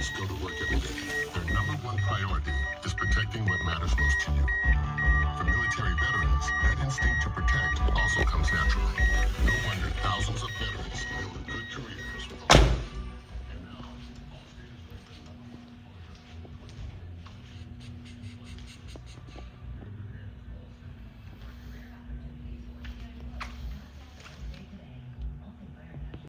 go to work every day. Their number one priority is protecting what matters most to you.